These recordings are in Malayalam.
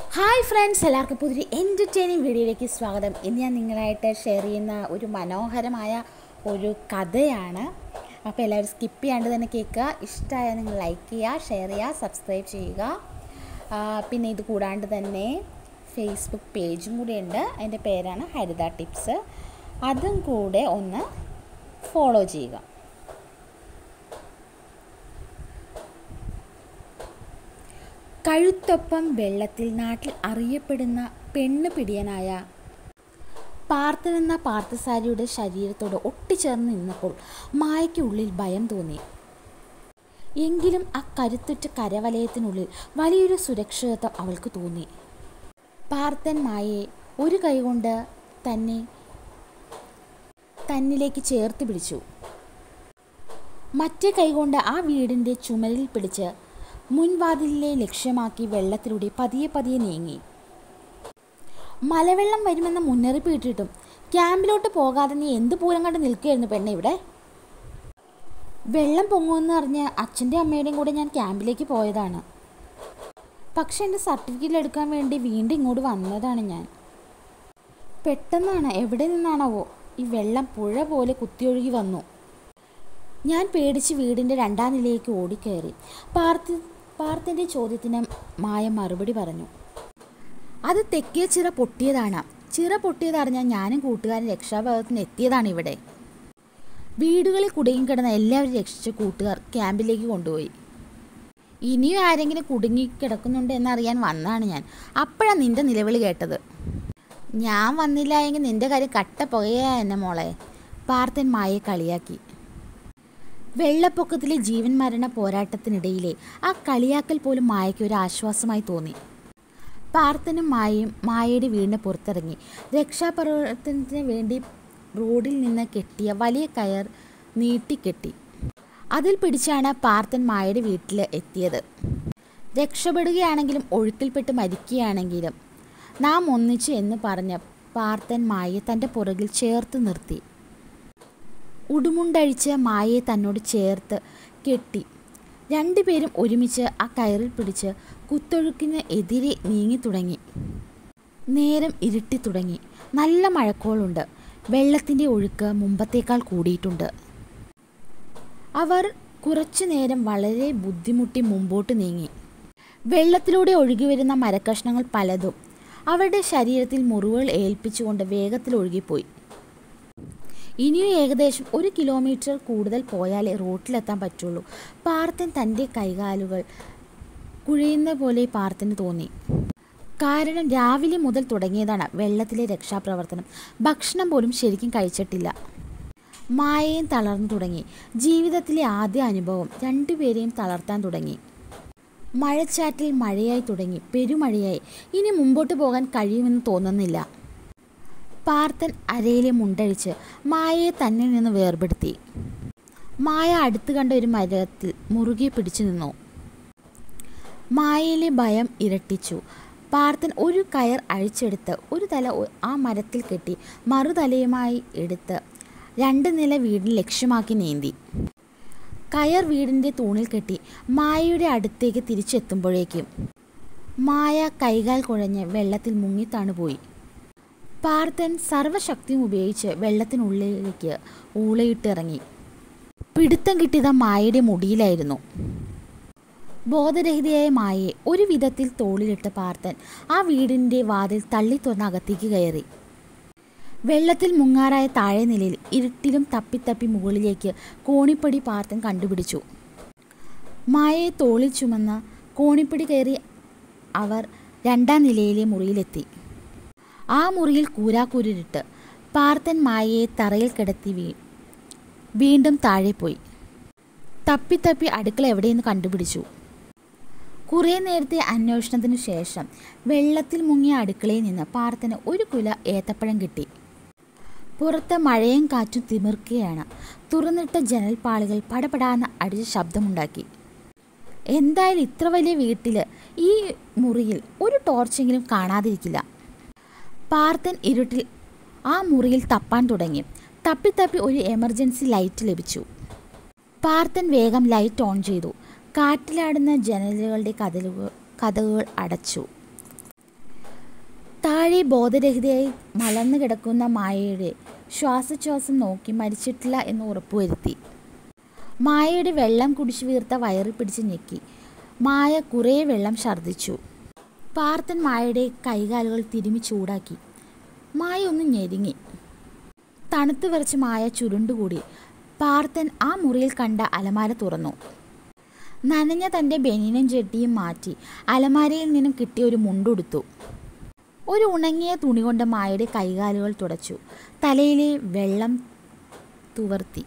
ഹായ് ഫ്രണ്ട്സ്, എല്ലാവർക്കും പുതിയൊരു എൻ്റർടൈനിങ് വീഡിയോയിലേക്ക് സ്വാഗതം. ഇന്ന് ഞാൻ നിങ്ങളായിട്ട് ഷെയർ ചെയ്യുന്ന ഒരു മനോഹരമായ ഒരു കഥയാണ്. അപ്പോൾ എല്ലാവരും സ്കിപ്പ് ചെയ്യാണ്ട് തന്നെ കേൾക്കുക. ഇഷ്ടമായാൽ നിങ്ങൾ ലൈക്ക് ചെയ്യുക, ഷെയർ ചെയ്യുക, സബ്സ്ക്രൈബ് ചെയ്യുക. പിന്നെ ഇത് കൂടാണ്ട് തന്നെ ഫേസ്ബുക്ക് പേജും കൂടെ ഉണ്ട്. അതിൻ്റെ പേരാണ് ഹരിത ടിപ്സ്. അതും കൂടെ ഒന്ന് ഫോളോ ചെയ്യുക. കഴുത്തൊപ്പം വെള്ളത്തിൽ നാട്ടിൽ അറിയപ്പെടുന്ന പെണ്ണ് പിടിയനായ പാർത്ഥൻ എന്ന പാർത്ഥസാരിയുടെ ശരീരത്തോട് ഒട്ടിച്ചേർന്ന് നിന്നപ്പോൾ മായയ്ക്കുള്ളിൽ ഭയം തോന്നി. എങ്കിലും ആ കരുത്തുറ്റ കരവലയത്തിനുള്ളിൽ വലിയൊരു സുരക്ഷിതത്വം അവൾക്ക് തോന്നി. പാർത്ഥൻ മായയെ ഒരു കൈകൊണ്ട് തന്നിലേക്ക് ചേർത്ത് പിടിച്ചു. മറ്റേ കൈകൊണ്ട് ആ വീടിൻ്റെ ചുമരിൽ പിടിച്ച് മുൻവാതിലിനെ ലക്ഷ്യമാക്കി വെള്ളത്തിലൂടെ പതിയെ പതിയെ നീങ്ങി. മലവെള്ളം വരുമെന്ന മുന്നറിയിപ്പ് കിട്ടിയിട്ടും ക്യാമ്പിലോട്ട് പോകാതെ നീ എന്ത് പൂരം കണ്ട് നിൽക്കുകയായിരുന്നു പെണ്ണെ ഇവിടെ? വെള്ളം പൊങ്ങുമെന്ന് അറിഞ്ഞ് അച്ഛൻ്റെ അമ്മയുടെയും കൂടെ ഞാൻ ക്യാമ്പിലേക്ക് പോയതാണ്. പക്ഷെ എൻ്റെ സർട്ടിഫിക്കറ്റ് എടുക്കാൻ വേണ്ടി വീണ്ടും ഇങ്ങോട്ട് വന്നതാണ് ഞാൻ. പെട്ടെന്നാണ്, എവിടെ നിന്നാണാവോ ഈ വെള്ളം പുഴ പോലെ കുത്തിയൊഴുകി വന്നു. ഞാൻ പേടിച്ച് വീടിൻ്റെ 2ാം നിലയിലേക്ക് ഓടിക്കയറി. പാർത്ഥൻ്റെ ചോദ്യത്തിന് മായ മറുപടി പറഞ്ഞു. അത് തെക്കേ ചിറ പൊട്ടിയതാണ്. ചിറ പൊട്ടിയതറിഞ്ഞാൽ ഞാനും കൂട്ടുകാരൻ രക്ഷാഭാഗത്തിന് എത്തിയതാണ് ഇവിടെ. വീടുകളിൽ കുടുങ്ങിക്കിടന്ന എല്ലാവരും രക്ഷിച്ച കൂട്ടുകാർ ക്യാമ്പിലേക്ക് കൊണ്ടുപോയി. ഇനിയും ആരെങ്കിലും കുടുങ്ങിക്കിടക്കുന്നുണ്ട് എന്നറിയാൻ വന്നതാണ് ഞാൻ. അപ്പോഴാണ് നിൻ്റെ നിലവിളി കേട്ടത്. ഞാൻ വന്നില്ല എങ്കിൽ നിൻ്റെ കാര്യം കട്ട പുകയാ എന്നെ മോളെ. പാർത്ഥൻ മായയെ കളിയാക്കി. വെള്ളപ്പൊക്കത്തിലെ ജീവൻ മരണ പോരാട്ടത്തിനിടയിലെ ആ കളിയാക്കൽ പോലും മായയ്ക്ക് ഒരു ആശ്വാസമായി തോന്നി. പാർത്ഥനും മായയും മായയുടെ വീടിന് പുറത്തിറങ്ങി. രക്ഷാപ്രവർത്തനത്തിന് വേണ്ടി റോഡിൽ നിന്ന് കെട്ടിയ വലിയ കയർ നീട്ടിക്കെട്ടി. അതിൽ പിടിച്ചാണ് പാർത്ഥൻ മായയുടെ വീട്ടിൽ എത്തിയത്. രക്ഷപ്പെടുകയാണെങ്കിലും ഒഴുക്കിൽപ്പെട്ട് മരിക്കുകയാണെങ്കിലും നാം ഒന്നിച്ചു എന്ന് പറഞ്ഞ് പാർത്ഥൻ മായയെ തൻ്റെ പുറകിൽ ചേർത്ത് നിർത്തി. ഉടുമുണ്ടഴിച്ച് മായയെ തന്നോട് ചേർത്ത് കെട്ടി. രണ്ടുപേരും ഒരുമിച്ച് ആ കയറിൽ പിടിച്ച് കുത്തൊഴുക്കിന് എതിരെ നീങ്ങി തുടങ്ങി. നേരം ഇരുട്ടി തുടങ്ങി. നല്ല മഴക്കോളുണ്ട്. വെള്ളത്തിൻ്റെ ഒഴുക്ക് മുമ്പത്തേക്കാൾ കൂടിയിട്ടുണ്ട്. അവർ കുറച്ചു നേരം വളരെ ബുദ്ധിമുട്ടി മുമ്പോട്ട് നീങ്ങി. വെള്ളത്തിലൂടെ ഒഴുകി വരുന്ന മരക്കഷ്ണങ്ങൾ പലതും അവരുടെ ശരീരത്തിൽ മുറിവുകൾ ഏൽപ്പിച്ചുകൊണ്ട് വേഗത്തിൽ ഒഴുകിപ്പോയി. ഇനിയും ഏകദേശം 1 കിലോമീറ്റർ കൂടുതൽ പോയാലേ റോട്ടിലെത്താൻ പറ്റുള്ളൂ. പാർത്ഥൻ തൻ്റെ കൈകാലുകൾ കുഴയുന്ന പോലെ പാർത്ഥന് തോന്നി. കാരണം രാവിലെ മുതൽ തുടങ്ങിയതാണ് വെള്ളത്തിലെ രക്ഷാപ്രവർത്തനം. ഭക്ഷണം പോലും ശരിക്കും കഴിച്ചിട്ടില്ല. മായയും തളർന്നു തുടങ്ങി. ജീവിതത്തിലെ ആദ്യ അനുഭവം രണ്ടുപേരെയും തളർത്താൻ തുടങ്ങി. മഴച്ചാറ്റിൽ മഴയായി തുടങ്ങി. പെരുമഴയായി. ഇനി മുമ്പോട്ട് പോകാൻ കഴിയുമെന്ന് തോന്നുന്നില്ല. പാർത്ഥൻ അരയിലെ മുണ്ടഴിച്ച് മായയെ തന്നിൽ നിന്ന് വേർപെടുത്തി. മായ അടുത്ത് കണ്ട ഒരു മരത്തിൽ മുറുകെ പിടിച്ചു നിന്നു. മായയിലെ ഭയം ഇരട്ടിച്ചു. പാർത്ഥൻ ഒരു കയർ അഴിച്ചെടുത്ത് ഒരു തല ആ മരത്തിൽ കെട്ടി മറുതലയുമായി എടുത്ത് 2 നില വീടിന് ലക്ഷ്യമാക്കി നീന്തി. കയർ വീടിൻ്റെ തൂണിൽ കെട്ടി മായയുടെ അടുത്തേക്ക് തിരിച്ചെത്തുമ്പോഴേക്കും മായ കൈകാൽ കുഴഞ്ഞ് വെള്ളത്തിൽ മുങ്ങിത്താണുപോയി. പാർത്ഥൻ സർവ്വശക്തിയും ഉപയോഗിച്ച് വെള്ളത്തിനുള്ളിലേക്ക് ഊളയിട്ടിറങ്ങി. പിടുത്തം കിട്ടിയത് മായയുടെ മുടിയിലായിരുന്നു. ബോധരഹിതയായ മായയെ ഒരു വിധത്തിൽ തോളിലിട്ട് പാർത്ഥൻ ആ വീടിൻ്റെ വാതിൽ തള്ളി തുറന്ന് അകത്തേക്ക് കയറി. വെള്ളത്തിൽ മുങ്ങാറായ താഴെ നിലയിൽ ഇരുട്ടിലും തപ്പിത്തപ്പി മുകളിലേക്ക് കോണിപ്പടി പാർത്ഥൻ കണ്ടുപിടിച്ചു. മായയെ തോളിൽ ചുമന്ന കോണിപ്പടി കയറി അവർ 2ാം നിലയിലെ മുറിയിലെത്തി. ആ മുറിയിൽ കൂരാക്കൂരിട്ട് പാർത്ഥൻ മായയെ തറയിൽ കിടത്തി വീണ്ടും താഴെ പോയി. തപ്പിത്തപ്പി അടുക്കള എവിടെയെന്ന് കണ്ടുപിടിച്ചു. കുറേ നേരത്തെ അന്വേഷണത്തിനു ശേഷം വെള്ളത്തിൽ മുങ്ങിയ അടുക്കളയിൽ നിന്ന് പാർത്ഥന് ഒരു കുല ഏത്തപ്പഴം കിട്ടി. പുറത്ത് മഴയും കാറ്റും തിമിർക്കുകയാണ്. തുറന്നിട്ട ജനൽപ്പാളികൾ പടപടാന്ന് അടിച്ച ശബ്ദമുണ്ടാക്കി. എന്തായാലും ഇത്ര വലിയ വീട്ടിൽ ഈ മുറിയിൽ ഒരു ടോർച്ചെങ്കിലും കാണാതിരിക്കില്ല. പാർത്ഥൻ ഇരുട്ടിൽ ആ മുറിയിൽ തപ്പാൻ തുടങ്ങി. തപ്പിത്തപ്പി ഒരു എമർജൻസി ലൈറ്റ് ലഭിച്ചു. പാർത്ഥൻ വേഗം ലൈറ്റ് ഓൺ ചെയ്തു. കാറ്റിലാടുന്ന ജനലുകളുടെ കതകുകൾ അടച്ചു. താഴെ ബോധരഹിതയായി മലർന്നു കിടക്കുന്ന മായയുടെ ശ്വാസോച്ഛ്വാസം നോക്കി മരിച്ചിട്ടില്ല എന്ന് ഉറപ്പുവരുത്തി. മായയുടെ വെള്ളം കുടിച്ചു വീർത്ത വയറിൽ പിടിച്ച് ഞെക്കി. മായ കുറേ വെള്ളം ഛർദ്ദിച്ചു. പാർത്ഥൻ മായയുടെ കൈകാലുകൾ തിരുമ്മി ചൂടാക്കി. മായ ഒന്ന് ഞെരുങ്ങി. തണുത്തു വിറച്ച് മായ ചുരുണ്ടുകൂടി. പാർത്ഥൻ ആ മുറിയിൽ കണ്ട അലമാര തുറന്നു. നനഞ്ഞ തൻ്റെ ബനിയനും ജെട്ടിയും മാറ്റി അലമാരയിൽ നിന്നും കിട്ടിയ ഒരു മുണ്ടുടുത്തു. ഒരു ഉണങ്ങിയ തുണി കൊണ്ട് മായയുടെ കൈകാലുകൾ തുടച്ചു. തലയിലെ വെള്ളം തുവർത്തി.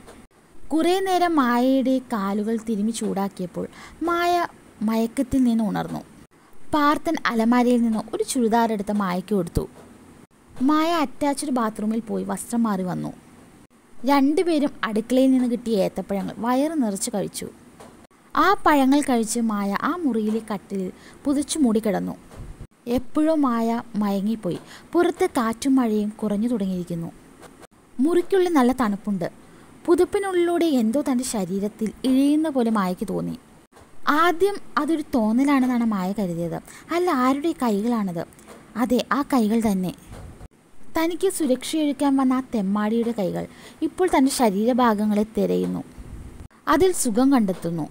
കുറേ നേരം മായയുടെ കാലുകൾ തിരുമ്മി ചൂടാക്കിയപ്പോൾ മായ മയക്കത്തിൽ നിന്ന് ഉണർന്നു. പാർത്ഥൻ അലമാരയിൽ നിന്ന് ഒരു ചുരിദാറെടുത്ത് മായയ്ക്ക് കൊടുത്തു. മായ അറ്റാച്ച്ഡ് ബാത്റൂമിൽ പോയി വസ്ത്രം മാറി വന്നു. രണ്ടുപേരും അടുക്കളയിൽ നിന്ന് കിട്ടിയ ഏത്തപ്പഴങ്ങൾ വയറ് നിറച്ച് കഴിച്ചു. ആ പഴങ്ങൾ കഴിച്ച് മായ ആ മുറിയിലെ കട്ടിലിൽ പുതച്ചു മൂടിക്കിടന്നു. എപ്പോഴോ മായ മയങ്ങിപ്പോയി. പുറത്ത് കാറ്റും മഴയും കുറഞ്ഞു തുടങ്ങിയിരിക്കുന്നു. മുറിക്കുള്ളിൽ നല്ല തണുപ്പുണ്ട്. പുതുപ്പിനുള്ളിലൂടെ എന്തോ തൻ്റെ ശരീരത്തിൽ ഇഴയുന്ന പോലെ മായയ്ക്ക് തോന്നി. ആദ്യം അതൊരു തോന്നലാണെന്നാണ് മായ കരുതിയത്. അല്ല, ആരുടെ കൈകളാണത്? അതെ, ആ കൈകൾ തന്നെ. തനിക്ക് സുരക്ഷയൊരുക്കാൻ വന്ന ആ തെമ്മാടിയുടെ കൈകൾ ഇപ്പോൾ തൻ്റെ ശരീരഭാഗങ്ങളെ തിരയുന്നു. അതിൽ സുഖം കണ്ടെത്തുന്നു.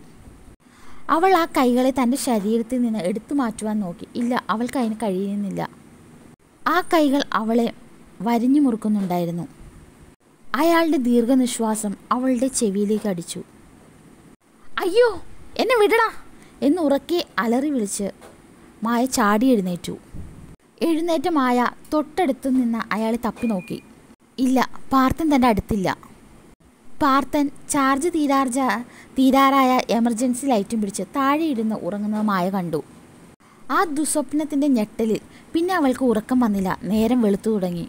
അവൾ ആ കൈകളെ തൻ്റെ ശരീരത്തിൽ നിന്ന് എടുത്തു മാറ്റുവാൻ നോക്കി. ഇല്ല, അവൾക്ക് അതിന് കഴിയുന്നില്ല. ആ കൈകൾ അവളെ വരിഞ്ഞു മുറുക്കുന്നുണ്ടായിരുന്നു. അയാളുടെ ദീർഘനിശ്വാസം അവളുടെ ചെവിയിലേക്ക് അടിച്ചു. അയ്യോ, എന്നെ വിടടാ എന്ന് ഉറക്കെ അലറി വിളിച്ച് മായ ചാടി എഴുന്നേറ്റു. എഴുന്നേറ്റ മായ തൊട്ടടുത്ത് നിന്ന് അയാളെ തപ്പി നോക്കി. ഇല്ല, പാർത്ഥൻ തൻ്റെ അടുത്തില്ല. പാർത്ഥൻ ചാർജ് തീരാറായ എമർജൻസി ലൈറ്റും പിടിച്ച് താഴെ ഇരുന്ന് ഉറങ്ങുന്നത് മായ കണ്ടു. ആ ദുസ്വപ്നത്തിൻ്റെ ഞെട്ടലിൽ പിന്നെ അവൾക്ക് ഉറക്കം വന്നില്ല. നേരം വെളുത്തു തുടങ്ങി.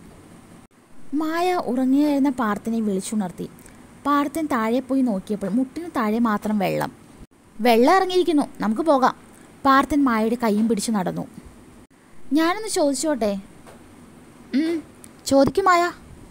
മായ ഉറങ്ങിയായിരുന്ന പാർത്ഥനെ വിളിച്ചുണർത്തി. പാർത്ഥൻ താഴെ പോയി നോക്കിയപ്പോൾ മുട്ടിന് താഴെ മാത്രം വെള്ളം. വെള്ളം ഇറങ്ങിയിരിക്കുന്നു, നമുക്ക് പോകാം. പാർത്ഥൻ മായയുടെ കൈയും പിടിച്ചു നടന്നു. ഞാനൊന്ന് ചോദിച്ചോട്ടെ? ചോദിക്കും മായ.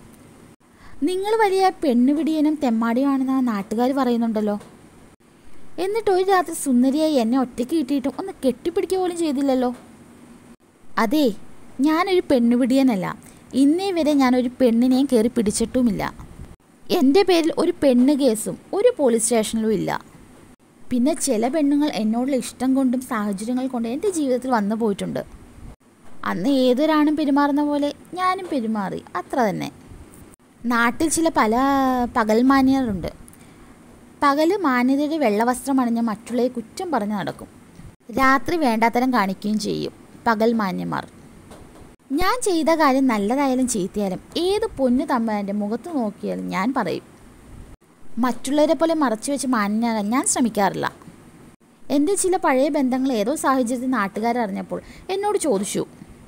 നിങ്ങൾ വലിയ പെണ്ണുപിടിയനും തെമ്മാടിയുമാണെന്ന് നാട്ടുകാർ പറയുന്നുണ്ടല്ലോ. എന്നിട്ട് ഒരു രാത്രി സുന്ദരിയായി എന്നെ ഒറ്റയ്ക്ക് കിട്ടിയിട്ടും ഒന്ന് കെട്ടിപ്പിടിക്കുക പോലും ചെയ്തില്ലല്ലോ. അതെ, ഞാനൊരു പെണ്ണുപിടിയനല്ല. ഇന്നേ വരെ ഞാനൊരു പെണ്ണിനെയും കയറി പിടിച്ചിട്ടുമില്ല. എൻ്റെ പേരിൽ ഒരു പെണ്ണ് കേസും ഒരു പോലീസ് സ്റ്റേഷനിലും ഇല്ല. പിന്നെ ചില പെണ്ണുങ്ങൾ എന്നോടുള്ള ഇഷ്ടം കൊണ്ടും സാഹചര്യങ്ങൾ കൊണ്ടും എൻ്റെ ജീവിതത്തിൽ വന്നു പോയിട്ടുണ്ട്. അന്ന് ഏതൊരാണും പെരുമാറുന്ന പോലെ ഞാനും പെരുമാറി, അത്ര തന്നെ. നാട്ടിൽ ചില പകൽ മാന്യരുണ്ട്. പകല് മാന്യതയുടെ വെള്ളവസ്ത്രം അണിഞ്ഞ് മറ്റുള്ളവരെ കുറ്റം പറഞ്ഞ് നടക്കും. രാത്രി വേണ്ടാത്തരം കാണിക്കുകയും ചെയ്യും പകൽ മാന്യന്മാർ. ഞാൻ ചെയ്ത കാര്യം നല്ലതായാലും ചീത്തയായാലും ഏത് പൊന്നു തമ്പൻ്റെ മുഖത്ത് നോക്കിയാലും ഞാൻ പറയും. മറ്റുള്ളവരെ പോലെ മറച്ചു വെച്ച് മാന്യനാകാൻ ഞാൻ ശ്രമിക്കാറില്ല. എൻ്റെ ചില പഴയ ബന്ധങ്ങൾ ഏതോ സാഹചര്യത്തിൽ നാട്ടുകാരറിഞ്ഞപ്പോൾ എന്നോട് ചോദിച്ചു.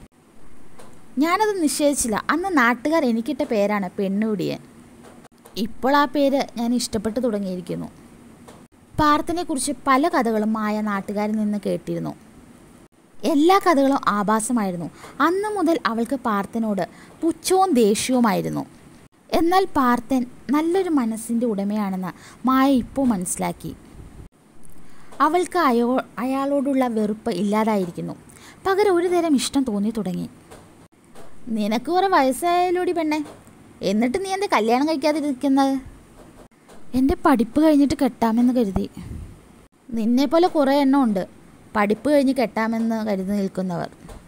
ഞാനത് നിഷേധിച്ചില്ല. അന്ന് നാട്ടുകാർ എനിക്കിട്ട പേരാണ് പെണ്ണുപിടിയൻ. ഇപ്പോൾ ആ പേര് ഞാൻ ഇഷ്ടപ്പെട്ടു തുടങ്ങിയിരിക്കുന്നു. പാർത്ഥനെക്കുറിച്ച് പല കഥകളും മായ നാട്ടുകാരിൽ നിന്ന് കേട്ടിരുന്നു. എല്ലാ കഥകളും ആഭാസമായിരുന്നു. അന്നു മുതൽ അവൾക്ക് പാർത്ഥനോട് പുച്ഛവും ദേഷ്യവുമായിരുന്നു. എന്നാൽ പാർത്ഥൻ നല്ലൊരു മനസ്സിൻ്റെ ഉടമയാണെന്ന് മായ ഇപ്പോൾ മനസ്സിലാക്കി. അവൾക്ക് അയാളോടുള്ള വെറുപ്പ് ഇല്ലാതായിരിക്കുന്നു. പകരം ഒരു തരം ഇഷ്ടം തോന്നി തുടങ്ങി. നിനക്ക് കുറെ വയസ്സായാലോടി പെണ്ണെ, എന്നിട്ട് നീ എൻ്റെ കല്യാണം കഴിക്കാതിരിക്കുന്നത്? എൻ്റെ പഠിപ്പ് കഴിഞ്ഞിട്ട് കെട്ടാമെന്ന് കരുതി. നിന്നെപ്പോലെ കുറേ എണ്ണം ഉണ്ട് പഠിപ്പ് കഴിഞ്ഞ് കെട്ടാമെന്ന് കരുതി നിൽക്കുന്നവർ.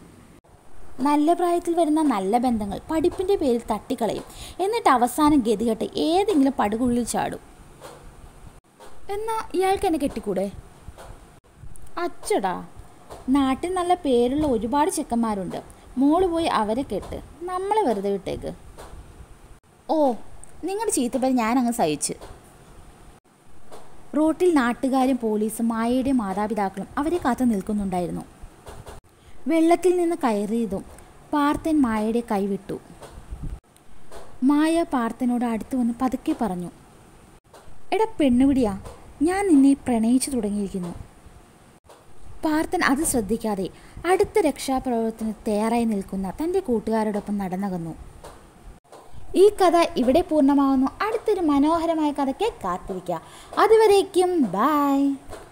നല്ല പ്രായത്തിൽ വരുന്ന നല്ല ബന്ധങ്ങൾ പഠിപ്പിൻ്റെ പേരിൽ തട്ടിക്കളയും. എന്നിട്ട് അവസാനം ഗതികെട്ട് ഏതെങ്കിലും പടുകുഴിയിൽ ചാടും. എന്നാൽ ഇയാൾക്ക് എന്നെ കെട്ടിക്കൂടെ? അച്ചടാ, നാട്ടിൽ നല്ല പേരുള്ള ഒരുപാട് ചെക്കന്മാരുണ്ട്. മോള് പോയി അവരെ കെട്ട്, നമ്മളെ വെറുതെ വിട്ടേക്ക്. ഓ, നിങ്ങളുടെ ചീത്തപ്പേര് ഞാനങ്ങ് സഹിച്ച്. റോട്ടിൽ നാട്ടുകാരും പോലീസും മായയുടെ മാതാപിതാക്കളും അവരെ കാത്തു നിൽക്കുന്നുണ്ടായിരുന്നു. വെള്ളത്തിൽ നിന്ന് കയറിയതും പാർത്ഥൻ മായയുടെ കൈവിട്ടു. മായ പാർത്ഥനോട് അടുത്ത് വന്ന് പതുക്കെ പറഞ്ഞു. എടാ പെണ്ണുപിടിയാ, ഞാൻ നിന്നെ പ്രണയിച്ചു തുടങ്ങിയിരിക്കുന്നു. പാർത്ഥൻ അത് ശ്രദ്ധിക്കാതെ അടുത്ത രക്ഷാപ്രവർത്തനത്തിന് തയ്യാറായി നിൽക്കുന്ന തൻ്റെ കൂട്ടുകാരോടൊപ്പം നടന്നകന്നു. ഈ കഥ ഇവിടെ പൂർണ്ണമാകുന്നു. അടുത്തൊരു മനോഹരമായ കഥയ്ക്ക് കാത്തിരിക്കുക. അതുവരേക്കും ബൈ.